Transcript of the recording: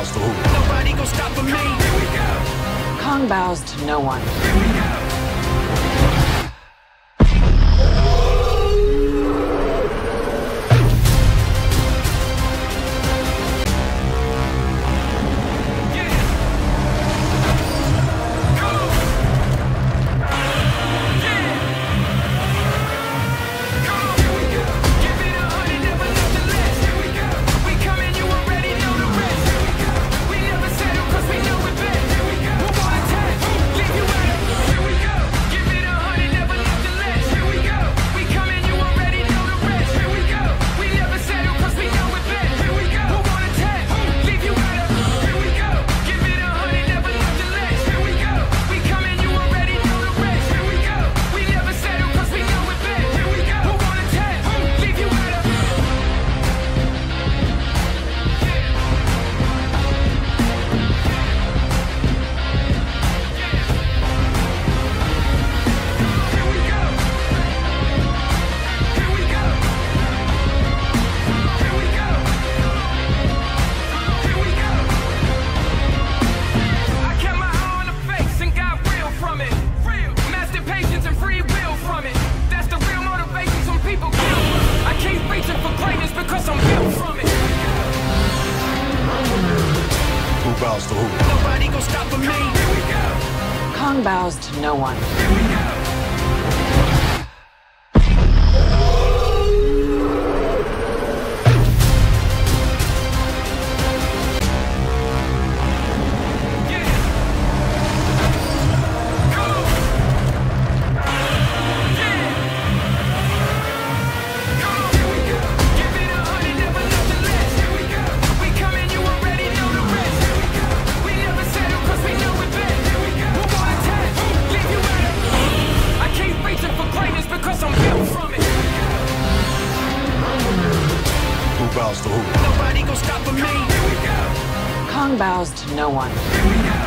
bows to who? Nobody gon' stop for me. Here we go. Kong bows to no one. Here we go. Bows to who? Nobody gon' stop for me. Here we go. Kong bows to no one. Here we go. Bows to who? Nobody gon' stop for me. Here we go. Kong bows to no one. Here we go.